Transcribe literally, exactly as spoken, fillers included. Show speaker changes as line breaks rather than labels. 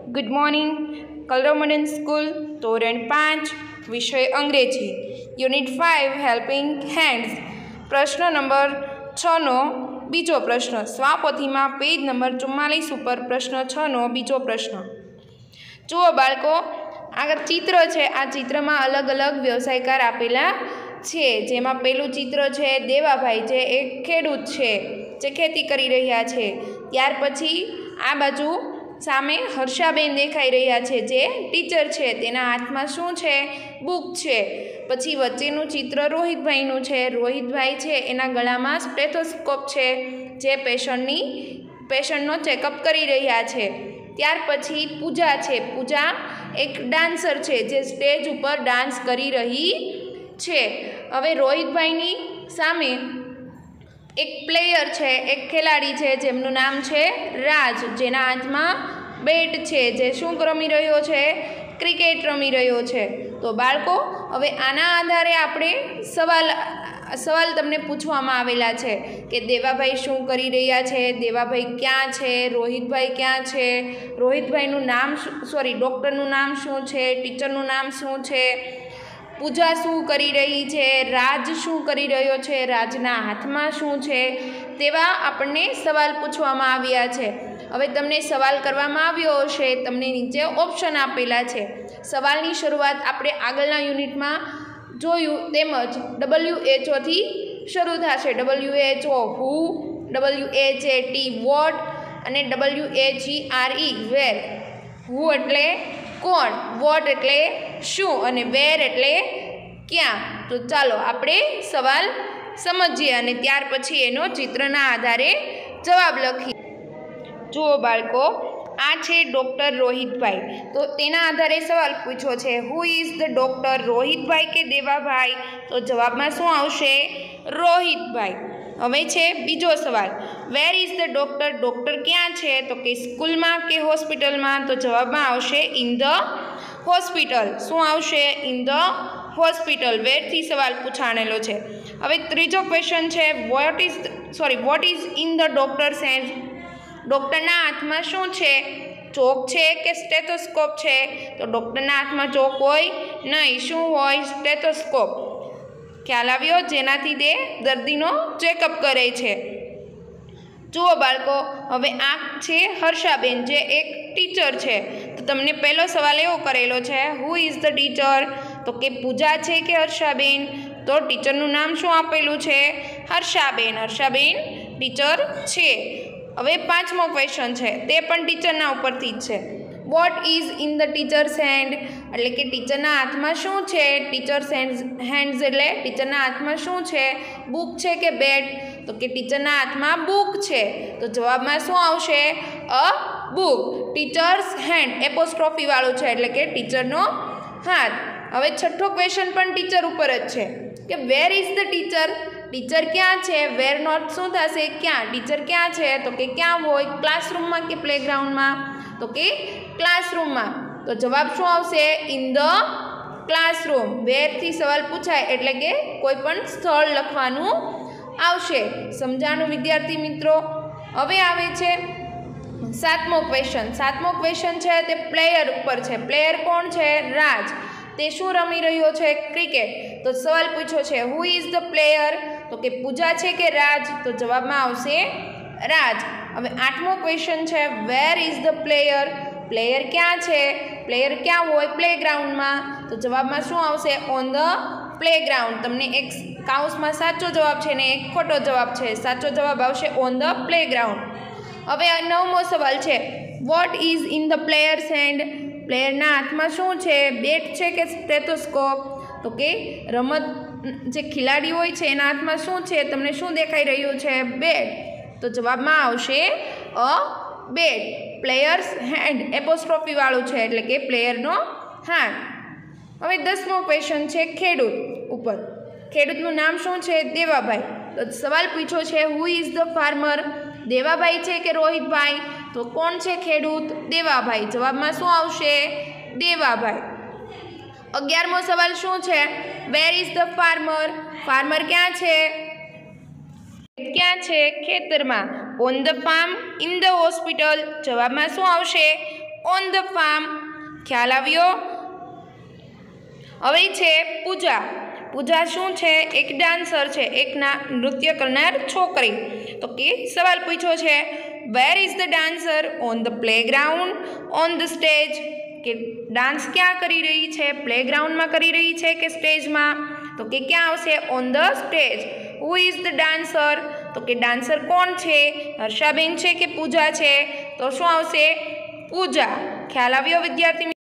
Good morning. Kalrav modern school ધોરણ પાંચ વિષય અંગ્રેજી યુનિટ ફાઇવ હેલ્પિંગ હેન્ડ્સ પ્રશ્ન નંબર છનો બીજો પ્રશ્ન સ્વાપોથીમાં પેજ નંબર ચુમ્માલીસ ઉપર પ્રશ્ન છનો બીજો પ્રશ્ન. જુઓ બાળકો, આગળ ચિત્ર છે. આ ચિત્રમાં અલગ અલગ વ્યવસાયકાર આપેલા છે. જેમાં પેલું ચિત્ર છે દેવાભાઈ, જે એક ખેડૂત છે જે ખેતી કરી રહ્યા છે. ત્યાર પછી આ બાજુ સામે હર્ષાબેન દેખાઈ રહ્યા છે, જે ટીચર છે. તેના હાથમાં શું છે? બુક છે. પછી વચ્ચેનું ચિત્ર રોહિતભાઈનું છે. રોહિતભાઈ છે એના ગળામાં સ્ટેથોસ્કોપ છે, જે પેશન્ટની પેશન્ટનો ચેકઅપ કરી રહ્યા છે. ત્યાર પછી પૂજા છે. પૂજા એક ડાન્સર છે, જે સ્ટેજ ઉપર ડાન્સ કરી રહી છે. હવે રોહિતભાઈની સામે એક પ્લેયર છે, એક ખેલાડી છે, જેમનું નામ છે રાજ, જેના હાથમાં બેટ છે, જે શું રમી રહ્યો છે? ક્રિકેટ રમી રહ્યો છે. તો બાળકો, હવે આના આધારે આપણે સવાલ સવાલ તમને પૂછવામાં આવેલા છે કે દેવાભાઈ શું કરી રહ્યા છે, દેવાભાઈ ક્યાં છે, રોહિતભાઈ ક્યાં છે, રોહિતભાઈનું નામ સોરી ડૉક્ટરનું નામ શું છે, ટીચરનું નામ શું છે, પૂજા શું કરી રહી છે, રાજ શું કરી રહ્યો છે, રાજના હાથમાં શું છે, તેવા આપણને સવાલ પૂછવામાં આવ્યા છે. હવે તમને સવાલ કરવામાં આવ્યો હશે, તમને નીચે ઓપ્શન આપેલા છે. સવાલની શરૂઆત આપણે આગળના યુનિટમાં જોયું તેમજ ડબલ્યુ એચ ઓથી શરૂ થશે. W H O who, W H A T what અને W H E R E where. Who એટલે કોણ, વોટ એટલે શું અને વેર એટલે ક્યાં. તો ચાલો આપણે સવાલ સમજીએ અને ત્યાર પછી એનો ચિત્રના આધારે જવાબ લખીએ. જુઓ બાળકો, આ છે ડૉક્ટર રોહિતભાઈ. તો તેના આધારે સવાલ પૂછ્યો છે, હુ ઇઝ ધ ડૉક્ટર, રોહિતભાઈ કે દેવાભાઈ? તો જવાબમાં શું આવશે? રોહિતભાઈ. હવે છે બીજો સવાલ, where is the doctor, doctor ક્યાં છે? તો કે સ્કૂલમાં કે હોસ્પિટલમાં? તો જવાબમાં આવશે ઇન ધ હોસ્પિટલ. શું આવશે? In the hospital. વેરથી સવાલ પૂછાણેલો છે. હવે ત્રીજો ક્વેશ્ચન છે, what is sorry what is in the doctor's hand, ડૉક્ટરના હાથમાં શું છે? ચોક છે કે સ્ટેથોસ્કોપ છે? તો ડૉક્ટરના હાથમાં ચોક હોય નહીં. શું હોય? સ્ટેથોસ્કોપ. ખ્યાલ આવ્યો? જેનાથી તે દર્દીનો ચેકઅપ કરે છે. જુઓ બાળકો, હવે આ છે હર્ષાબેન, જે એક ટીચર છે. તો તમને પહેલો સવાલ એવો કરેલો છે, હુ ઇઝ ધ ટીચર? તો કે પૂજા છે કે હર્ષાબેન? તો ટીચરનું નામ શું આપેલું છે? હર્ષાબેન. હર્ષાબેન ટીચર છે. હવે પાંચમો ક્વેશ્ચન છે, તે પણ ટીચરના ઉપરથી જ છે. What is in the teacher's hand, એટલે કે ટીચરના હાથમાં શું છે? ટીચર્સ હેન્ડ્સ હેન્ડ્સ એટલે ટીચરના હાથમાં શું છે? બુક છે કે બેટ? તો કે ટીચરના હાથમાં બુક છે. તો જવાબમાં શું આવશે? A book. Teacher's hand apostrophe વાળું છે, એટલે કે ટીચરનો હાથ. હવે છઠ્ઠો ક્વેશ્ચન પણ ટીચર ઉપર જ છે કે where is the teacher, teacher ક્યાં છે? વેર નોટ શું થશે? ક્યાં. ટીચર ક્યાં છે? તો કે ક્યાં હોય? ક્લાસરૂમમાં કે પ્લેગ્રાઉન્ડમાં? તો કે ક્લાસરૂમમાં. તો જવાબ શું આવશે? In the classroom. વેરથી સવાલ પૂછાય એટલે કે કોઈ પણ સ્થળ લખવાનું આવશે. સમજાણું વિદ્યાર્થી મિત્રો? હવે આવે છે સાતમો ક્વેશ્ચન. સાતમો ક્વેશ્ચન છે તે પ્લેયર ઉપર છે. પ્લેયર કોણ છે? રાજ. તે શું રમી રહ્યો છે? ક્રિકેટ. તો સવાલ પૂછ્યો છે, હુ ઇઝ ધ પ્લેયર? તો કે પૂજા છે કે રાજ? તો જવાબમાં આવશે રાજ. હવે આઠમો ક્વેશ્ચન છે, where is the player, player ક્યાં છે? પ્લેયર ક્યાં હોય? પ્લેગ્રાઉન્ડમાં. તો જવાબમાં શું આવશે? On the playground. તમને એક કાઉન્સમાં સાચો જવાબ છે ને એક ખોટો જવાબ છે. સાચો જવાબ આવશે ઓન ધ પ્લેગ્રાઉન્ડ. હવે નવમો સવાલ છે, what is in the player's hand, પ્લેયરના હાથમાં શું છે? બેટ છે કે સ્ટેથોસ્કોપ? તો કે રમત જે ખેલાડી હોય છે એના હાથમાં શું છે? તમને શું દેખાઈ રહ્યું છે? બેટ. તો જવાબમાં આવશે a bat. Player's hand apostrophe વાળું છે, એટલે કે પ્લેયરનો હાથ. હવે દસમો ક્વેશ્ચન છે ખેડૂત ઉપર. ખેડૂતનું નામ શું છે? દેવાભાઈ. તો સવાલ પૂછ્યો છે, હુ ઇઝ ધ ફાર્મર, દેવાભાઈ છે કે રોહિતભાઈ? તો કોણ છે ખેડૂત? દેવાભાઈ. જવાબમાં શું આવશે? દેવાભાઈ. અગિયારમો સવાલ શું છે? Where is the farmer, farmer ક્યાં છે? ક્યાં છે? ખેતરમાં. On the farm, in the hospital. જવાબમાં શું આવશે? On the farm. ખ્યાલ આવ્યો? હવે છે પૂજા. પૂજા શું છે? એક ડાન્સર છે, એક ના નૃત્ય કરનાર છોકરી. તો કે સવાલ પૂછ્યો છે where is the dancer? On the playground, on the stage. કે ડાન્સ ક્યાં કરી રહી છે? પ્લેગ્રાઉન્ડમાં કરી રહી છે કે સ્ટેજમાં? તો કે ક્યાં આવશે? On the stage. Who is the dancer? તો કે ડાન્સર કોણ છે? હર્ષાબેન છે કે પૂજા છે? તો શું આવશે? પૂજા. ખ્યાલ આવ્યો વિદ્યાર્થી?